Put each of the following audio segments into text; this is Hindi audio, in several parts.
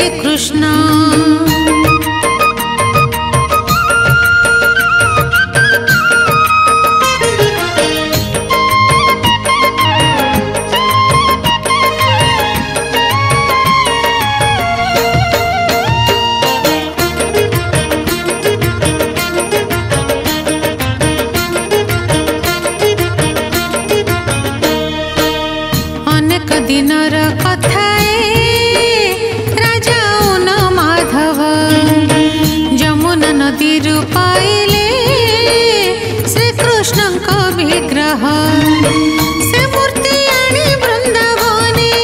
कृष्ण दिनर कथाए राजा उन माधव जमुना नदी पाइले श्रीकृष्ण विग्रह से मूर्ति आनी वृंदावने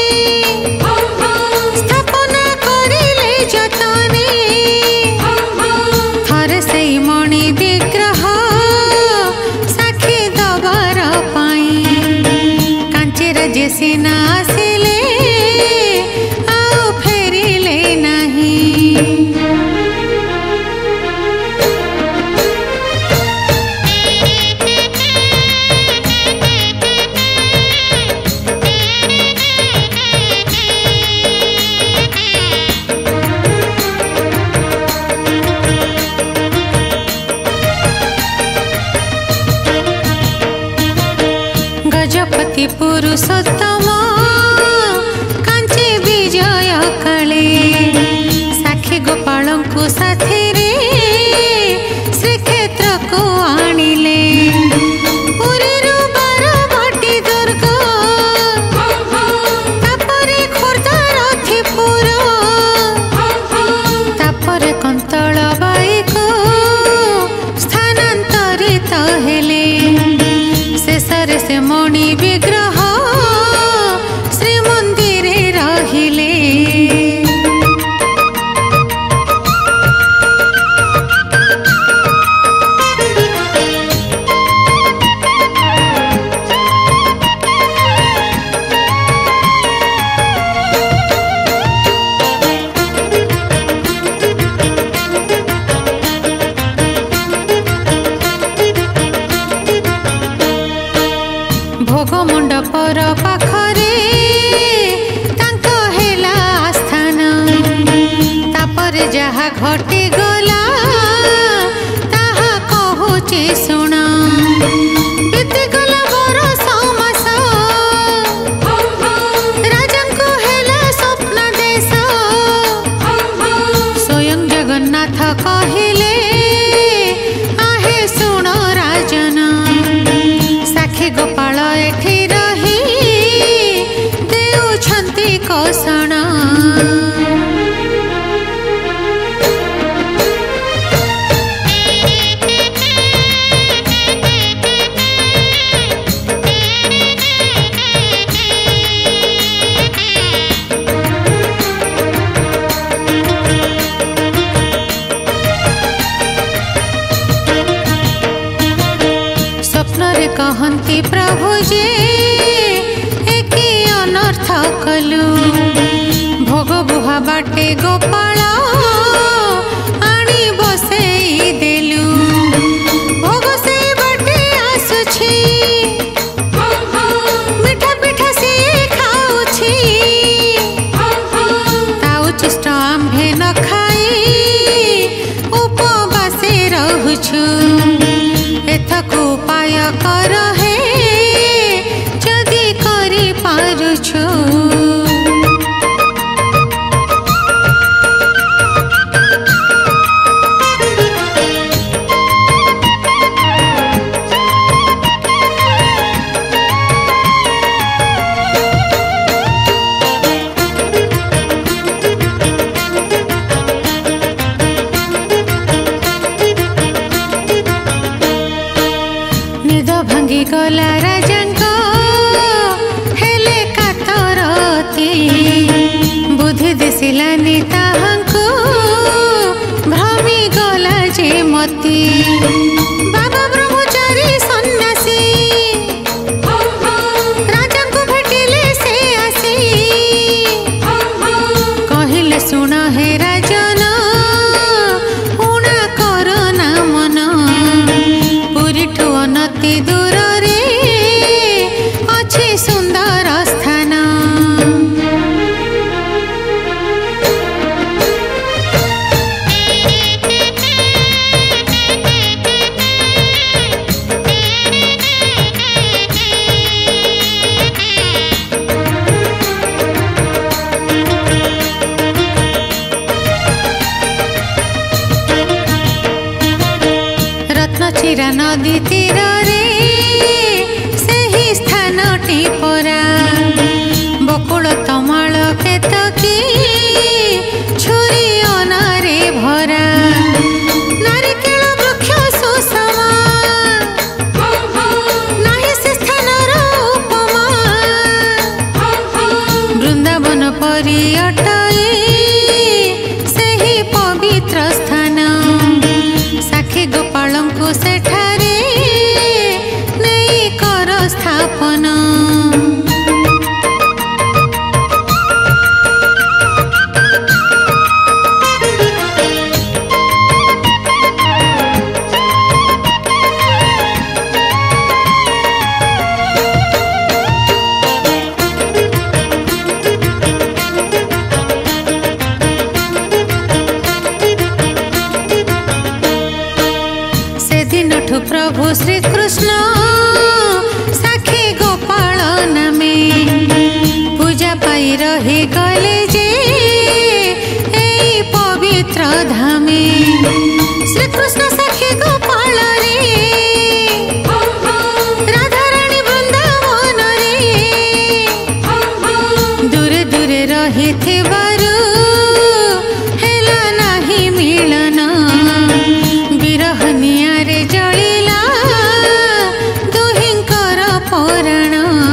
स्थापना करिले जतने थरे से मणि विग्रह साक्षी दबार पाई कांची राजे सिना गजपति पुरुषोत्तम कांची विजय काले साक्षी गोपाल को साथी रे श्रीक्षेत्र को आनिले पुरी बारवाटी दुर्ग तापरे खोर्धा रथिपुर तापरे कंतल बाई को स्थानांतरित हेले शेषरे से मणि विग्रह श्रीमंदिरे रहिले भोग मंडपर पाखरे तांको हेला आस्थान तापर जहा घटी गला ताहा कहूची सुन बीती गला बरस मास राजा को हेला स्वप्न देश स्वयं जगन्नाथ कहिले आहे सुन राजन साक्षी गोपाल एठी रही देउछंती कौशण स्वप्न कहती प्रभु जे एकी अनर्थ कलु भोग बुहा बाटे गोपाल आनी बसेई देलु भोग से बाटे आसुछि मिठा पिठा से खाउछि ताउचिष्ट आम्भे न खाई उपवासे रहुछु एथकु उपाय कर हे जदि करि पारुछु निद भांगी गला राजांको हेले कातरती बुद्धि दिसिलानी ताहांको भ्रमी गला जे मती बाबा ब्रह्मचारी सन्यासी राजांको भेटिले से आसी कहिले सुन हे राजन उणा कर ना मन पुरीठु अनति दूर रे अच्छी सुंदर स्थान ଥିଲା ନଦୀ ତୀରରେ ସେହି ସ୍ଥାନଟି ପରା ବକୁଳ ତମାଳ କେତକୀ ଛୁରୀ ଅନାରେ ଭରା ନାରିକେଳ ବୃକ୍ଷ ସୁଷମା ନାହିଁ ସେ ସ୍ଥାନର ଉପମା ବୃନ୍ଦାବନ ପରି ଅଟଇ ସେହି ପବିତ୍ର ସ୍ଥାନ ସାକ୍ଷୀ ଗୋପାଳଙ୍କୁ ସେଠାରେ ନେଇ କର ସ୍ଥାପନ प्रभु श्री कृष्ण साक्षी गोपाल नामे पूजा पाई रही गले जे एई पवित्र धामे श्री कृष्ण साक्षी गोपाल रे राधा रानी वृंदावन रे दूरे दूरे रही थिबारु हेला नाही मिलन विरह नियारे जलिला दुहिंकर पुराण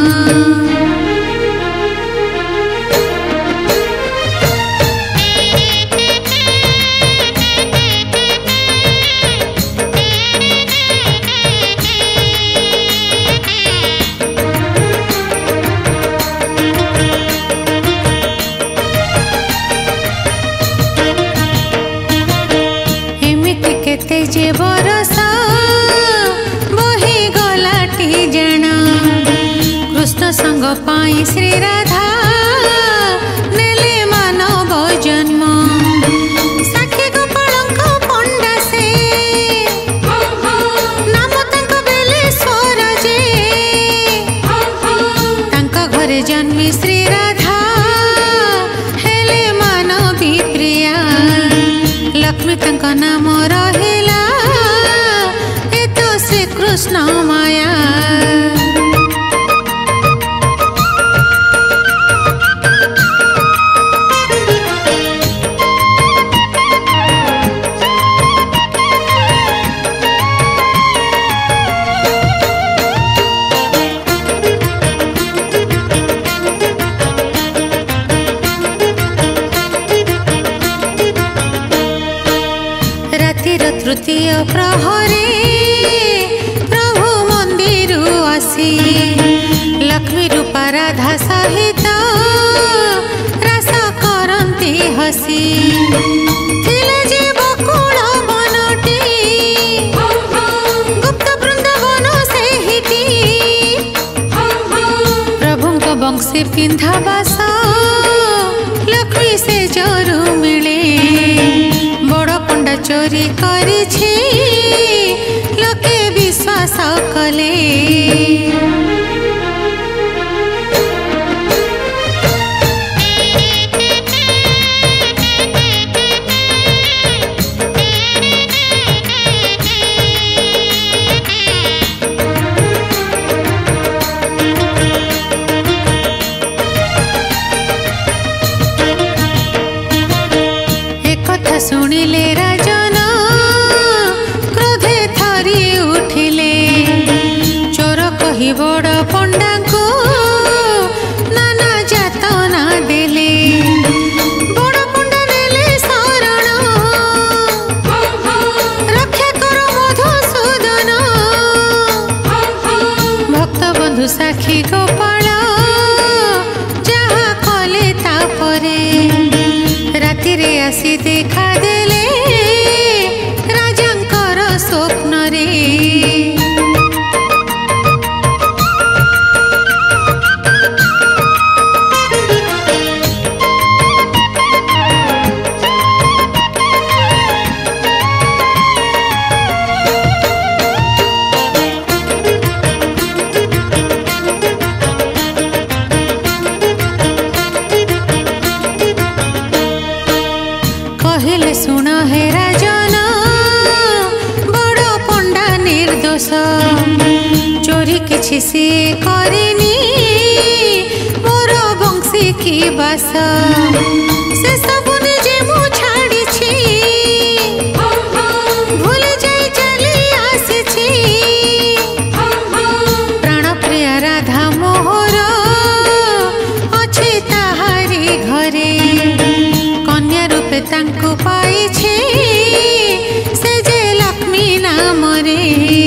एमिति केते जे बरसा बही गलाटी जाना कृष्ण संग पाई श्री राधा नेले मानव जन्म साक्षी गोपालंक पंडा से नाम तांक बेलेश्वर जे तांक घरे जन्मी श्री राधा हेले मानवी प्रिया लक्ष्मी तांक नाम रहिला ए तो श्री कृष्ण माया रातिर तृतीय प्रहरे प्रभु मंदिर आसी लक्ष्मी रूपा राधा सहित रास करती हसी थिले जे बकुल बनटी गुप्त वृंदावन सेहिटी प्रभुंक बंशी पिंधा बास लक्ष्मी से जरू मिले बड़ पंडा चोरी करिछि लोके विश्वास कले एकथा सुनिले राजन क्रोधे थरी उठिले चोर कही बड़ पंडा को नाना जातना देले बड़ पंडा नेले शरण रक्षा कर मधुसूदन भक्त बंधु साक्षी गोपाल जहा कले तापरे रातिरे आसी देखा देले राजांकर स्वप्न रे कहले କିଛି ସେ କରିନି ମୋର ବଂଶୀ କି ବାସ ସେ ସବୁ ନିଜେ ମୁଁ ଛାଡ଼ିଛି ଭୁଲି ଯାଇ ଚାଲି ଆସିଛି ପ୍ରାଣ ପ୍ରିୟ ରାଧା ମୋହର ଅଛି ତାହାରି ଘରେ କନ୍ୟା ରୂପେ ତାଙ୍କୁ ପାଇଛି ସେ ଯେ ଲକ୍ଷ୍ମୀ ନାମରେ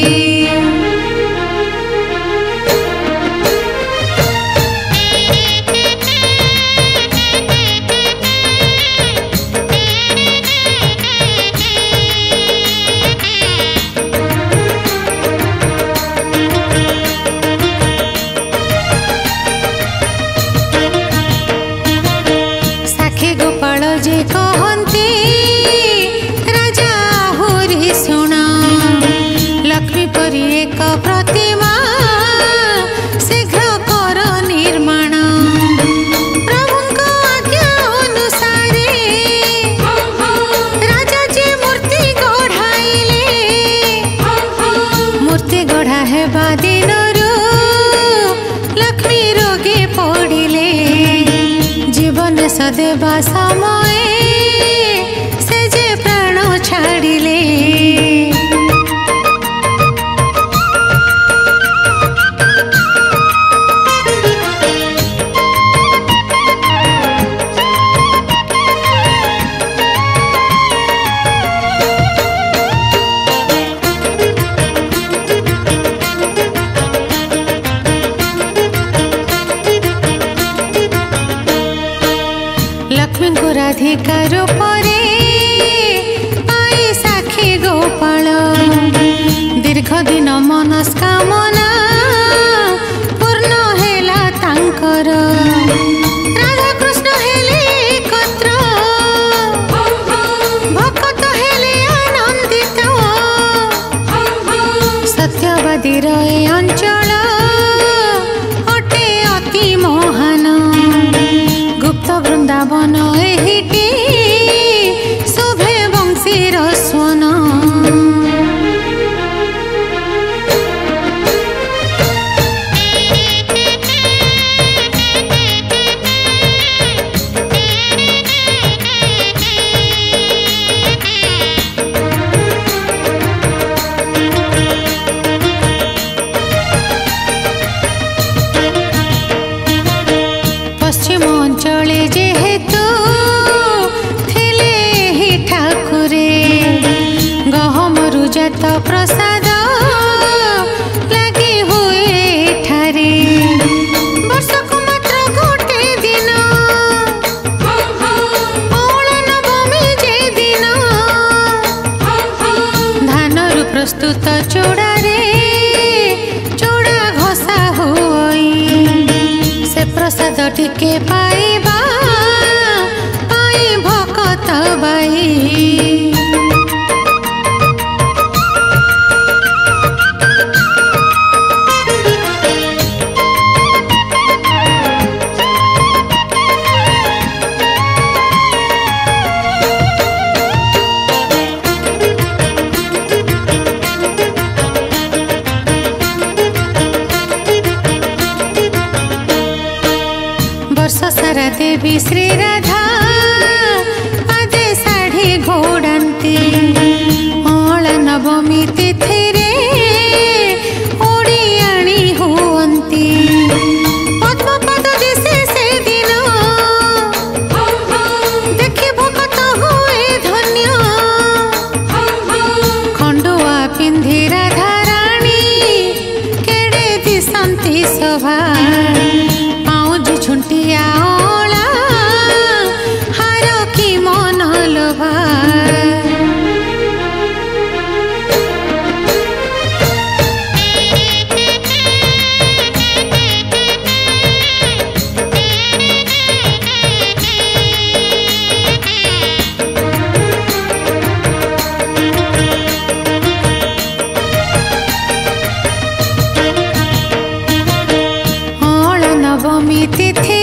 जे कहते राजा आहुरी शुण लक्ष्मी परी एक प्रतिमा शीघ्र कर निर्माण प्रभु आज्ञा अनुसारे राजा जे मूर्ति गढ़ाइले मूर्ति गढ़ा हेबा दिनरू लक्ष्मी रोगे पड़िले जीवन सदेवा समय से जे प्राण छाड़िले लक्ष्मी को राधिका रूपरे पाई साक्षी गोपाल दीर्घ दिन मनस्कामना पूर्ण हेला तांकर राधा कृष्ण हेले एकत्र भक्त हेले आनंदित सत्यवादी रहे अंचल अटे अति मोहन गुप्त वृंदावन एहिटी शोभे वंशीर स्वन पश्चिम अंचले जेहेतु थिले ही ठाकुरे गहमरु जात प्रसाद लगी हुए ठारे वर्षक मात्र गोटे दिन अवला नवमी जे दिन धानरु प्रस्तुत चूड़ारे चूड़ा घोषा हुई से प्रसाद टिके पाइबा पाई भकत बाई वर्ष सारा देवी श्री राधा पादे साढ़ी घोड़ाती अला नवमी तिथि रे ओडियाणी हुअंती पद्मपद दिशे से दिन देखि भक्त हुए धन्य खंडुआ पिंधि राधा रानी केड़े दिशंती शोभा झुंटिया ओला हार की मन लोभा नवमी तिथि